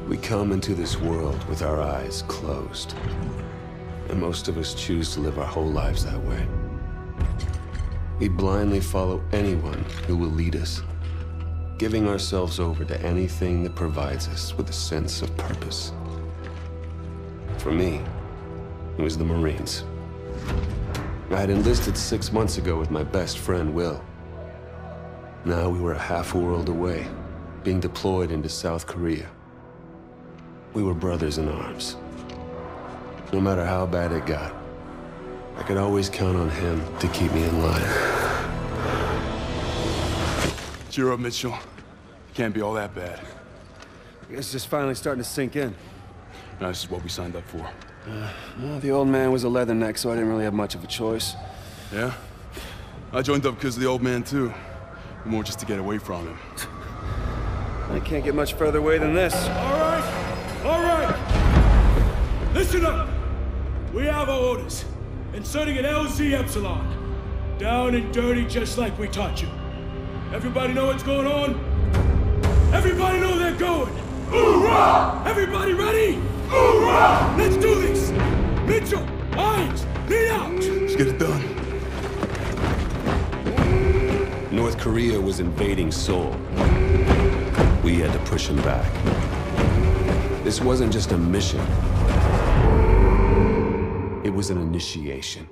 We come into this world with our eyes closed. And most of us choose to live our whole lives that way. We blindly follow anyone who will lead us, giving ourselves over to anything that provides us with a sense of purpose. For me, it was the Marines. I had enlisted 6 months ago with my best friend, Will. Now we were a half world away, being deployed into South Korea. We were brothers in arms. No matter how bad it got, I could always count on him to keep me in line. Cheer up, Mitchell. Can't be all that bad. It's just finally starting to sink in. No, this is what we signed up for. Well, the old man was a leatherneck, so I didn't really have much of a choice. Yeah? I joined up because of the old man, too. More just to get away from him. I can't get much further away than this. All right! Listen up! We have our orders. Inserting an LZ Epsilon. Down and dirty just like we taught you. Everybody know what's going on? Everybody know they're going! Hoorah! Everybody ready? Hoorah! Let's do this! Mitchell, Hines, lead out! Let's get it done. North Korea was invading Seoul. We had to push him back. This wasn't just a mission. It was an initiation.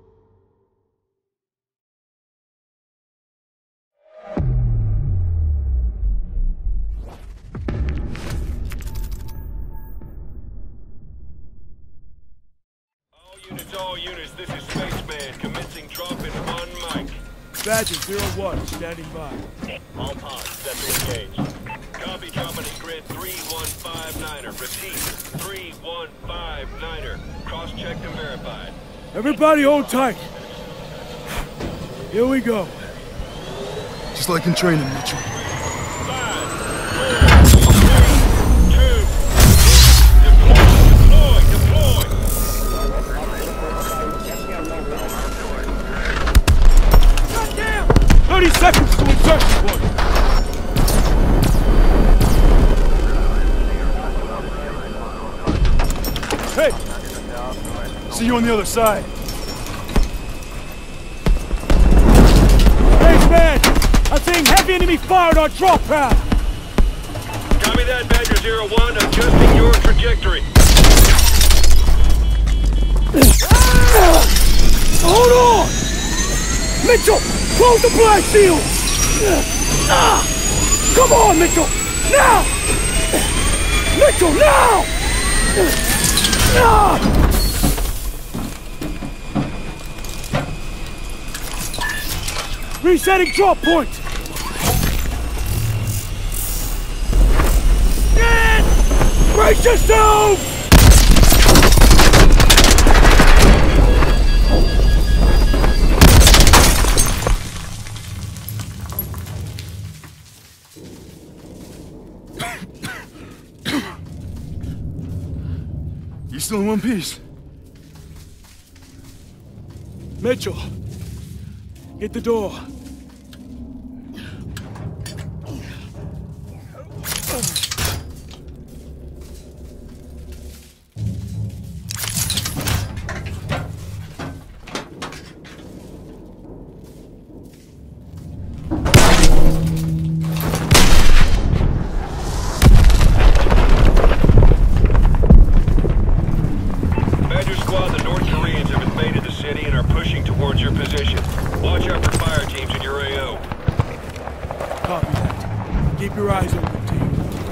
All units, this is Spaceman, commencing drop in 1 mic. Badger 01, standing by. All pods, set to engage. Copy, dropping in grid 3159er. Repeat, 3159er. Cross-checked and verified. Everybody hold tight. Here we go. Just like in training, Mitchell. 5, 4, 3, 2, deploy! 30 seconds to insertion point. Hey! See you on the other side. Hey, man! I'm seeing heavy enemy fire on our drop path! Copy that, Badger 01, adjusting your trajectory. Hold on! Mitchell! Close the black shield! Come on, Mitchell! Now! Mitchell, now! Resetting drop point! Brace yourself! You still in one piece? Mitchell, hit the door. Copy that. Keep your eyes open, team.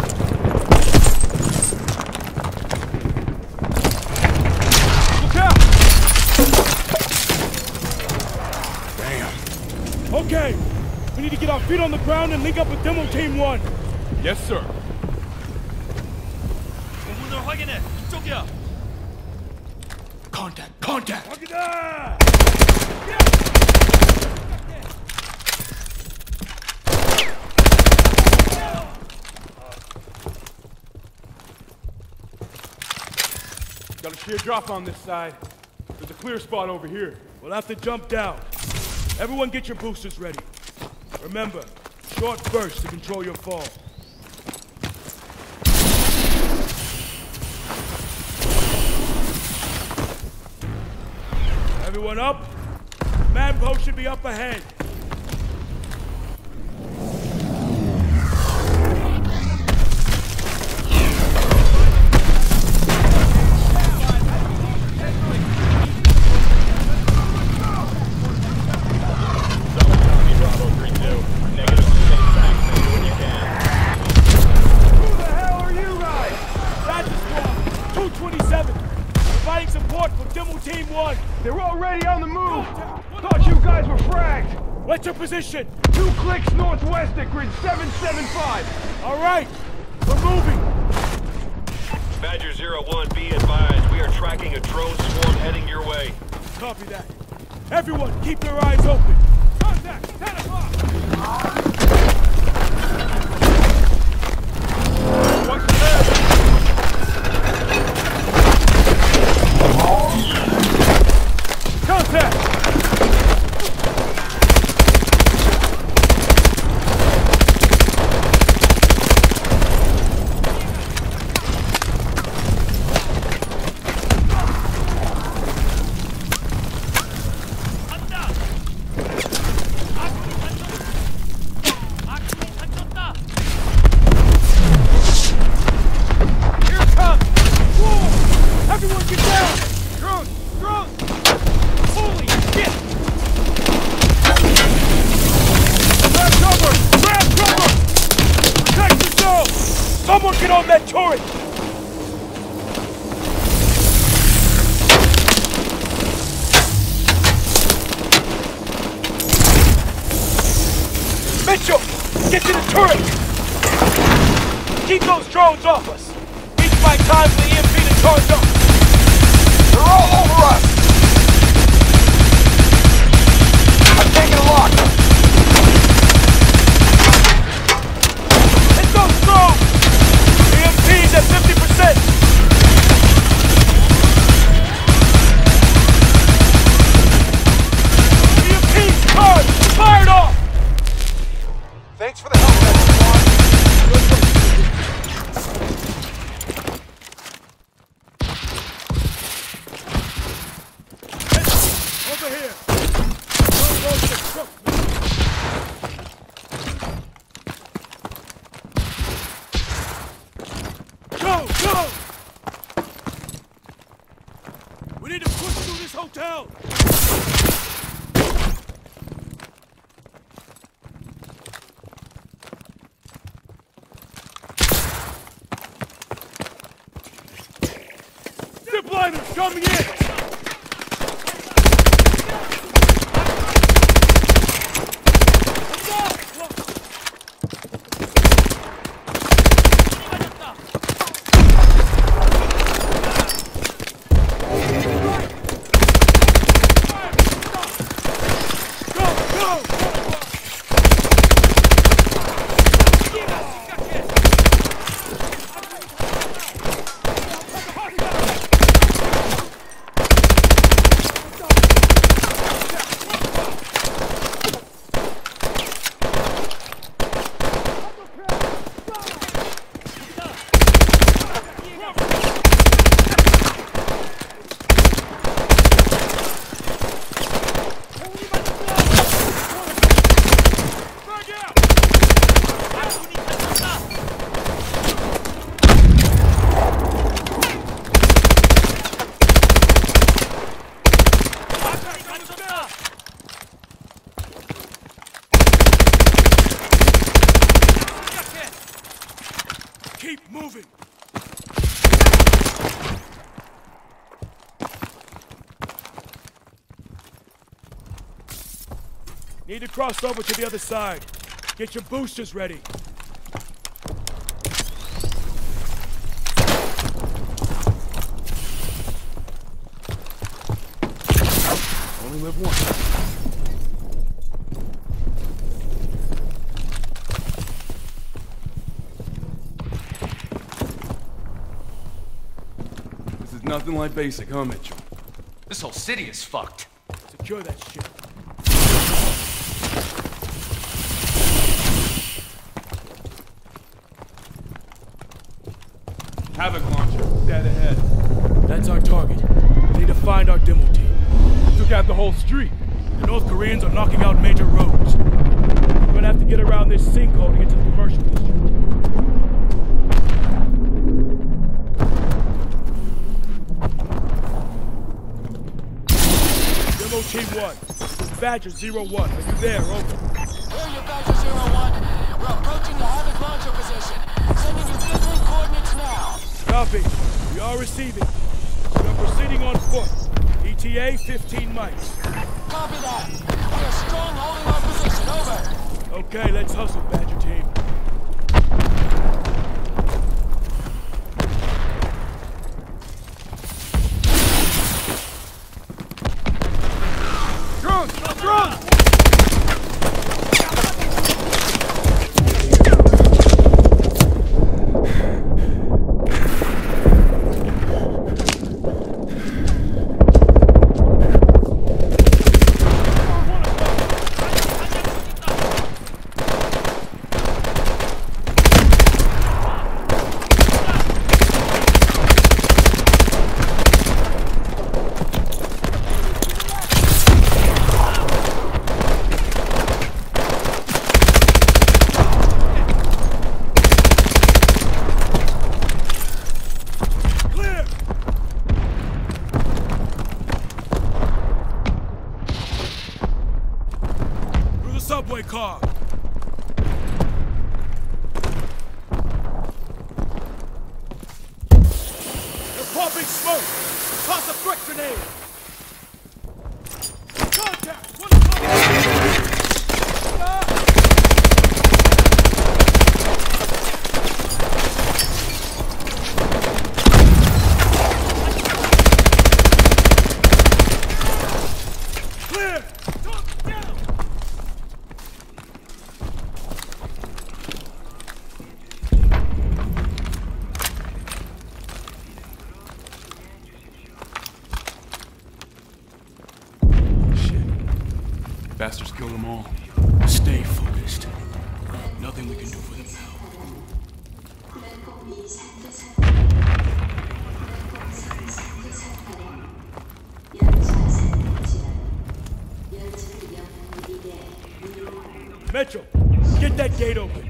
Look out! Damn. Okay, we need to get our feet on the ground and link up with Demo Team 1. Yes, sir. Contact! Contact! Got a sheer drop on this side. There's a clear spot over here. We'll have to jump down. Everyone get your boosters ready. Remember, short bursts to control your fall. Everyone up? Man post should be up ahead. They're already on the move! Thought you guys were fragged! What's your position? 2 clicks northwest at grid 775! All right, we're moving! Badger 01, be advised. We are tracking a drone swarm heading your way. Copy that. Everyone, keep your eyes open! Contact! 10 o'clock! What's there? Contact! Here it comes! Whoa! Everyone get down! Drone! Drone! Holy shit! Grab cover! Grab cover! Protect the zone! Someone get on that turret! Mitchell! Get to the turret! Keep those drones off us! Reach my time for the EMP to charge up! They're all over us! I'm taking a lock! Let's go strong! EMP's at 50%! EMP's charged! Fired off! Thanks for the help, everyone! Over here! Go, go! We need to push through this hotel! Zipliners coming in! Keep moving! Need to cross over to the other side. Get your boosters ready. Only live once. Nothing like basic, huh, Mitchell? This whole city is fucked. Secure that shit. Havoc launcher, dead ahead. That's our target. We need to find our demo team. To took out the whole street. The North Koreans are knocking out major roads. We're gonna have to get around this sinkhole to get to the commercial district. Demo Team 1, this is Badger 01. Are you there? Over. Hear you, Badger 01. We're approaching the Havoc launcher position. Sending you filtering coordinates now. Copy. We are receiving. We are proceeding on foot. ETA 15 miles. Copy that. We are strong holding our position. Over. Okay, let's hustle, Badger Team. Drones! Drones! Subway car! They're popping smoke! Toss a quick grenade! Contact! One clear! Down! Bastards killed them all. Stay focused. Nothing we can do for them now. Metro, get that gate open.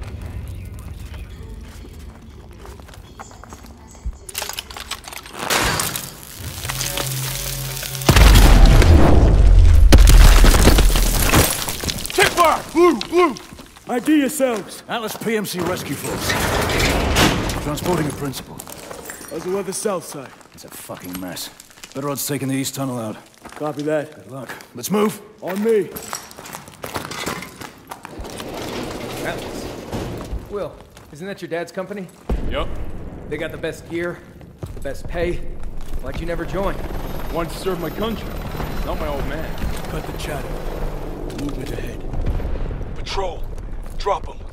Blue! ID yourselves! Atlas PMC rescue force. Transporting a principal. How's the weather south side? It's a fucking mess. Better odds taking the east tunnel out. Copy that. Good luck. Let's move. On me. Atlas. Will, isn't that your dad's company? Yup. They got the best gear, the best pay. Why'd you never join? Wanted to serve my country, not my old man. Cut the chatter. Movement ahead. Patrol, drop him.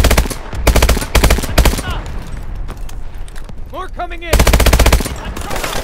More coming in!